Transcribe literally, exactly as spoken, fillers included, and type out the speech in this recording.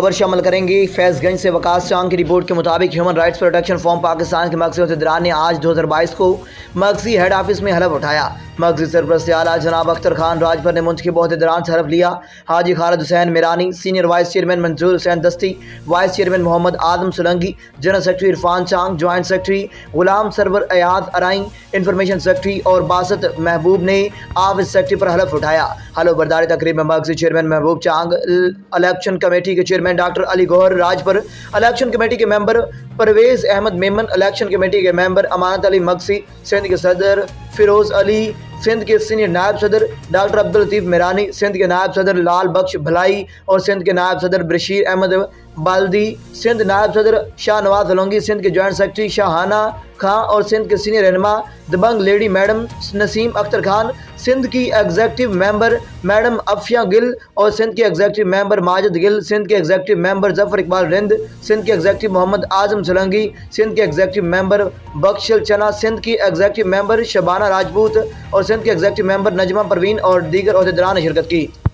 खबर शामिल करेंगे। फैज़गंज से वकास चांग की रिपोर्ट के मुताबिक human rights protection forum Pakistan के मरकज़ी अहदेदार ने आज दो हज़ार बाईस को मरकज़ी हेड ऑफिस में हलफ उठाया। मरकज़ी सरपरस्त आला जनाब अख्तर खान राजभर ने मुंतखब अहदेदारान से हलफ लिया। Haji Khalid Hussain Mirani, senior vice chairman Manzoor Hussain Dasti, vice chairman Mohammad Adam Solangi, general secretary Irfan Chang, joint secretary Ghulam Sarwar Ayad Arain, information secretary और बासत महबूब ने ऑफिस सेक्रेटरी पर हलफ उठाया। हलफ बर्दारी तकरीब में मरकज़ी chairman Mahboob Chang, election committee के chairman doctor Ali Gohar Rajbhar, election committee के member Parvez Ahmed Memon, election committee के मेंबर अमानत अली मक्सी, सिंध के सदर फिरोज़ अली, सिंध के सीनियर नायब सदर डॉक्टर अब्दुल लतीफ़ मीरानी, सिंध के नायब सदर लाल बख्श भलाई और सिंध के नायब सदर बशीर अहमद बाल्दी, सिंध नायब सदर शाह नवाज सोलंकी, सिंध के जॉइंट सेक्रेटरी शाहाना खां और सिंध के सीनियर रहनुमा दबंग लेडी मैडम नसीम अख्तर खान, सिंध की executive member madam Afia Gill और सिंध के एग्जेक्टिव मेंबर माजिद गिल, सिंध के एग्जेक्टिव मेंबर जफर इकबाल रिंद, सिंध के एग्जेक्टिव मोहम्मद आजम सोलंकी, सिंध के एग्जेक्टिव मेंबर बख्शल चना, सिंध की एग्जेक्टिव मेंबर शबाना राजपूत और सिंध के एग्जेक्टिव मेंबर नजमा परवीन और दीगर अहदेदारान ने शिरकत की।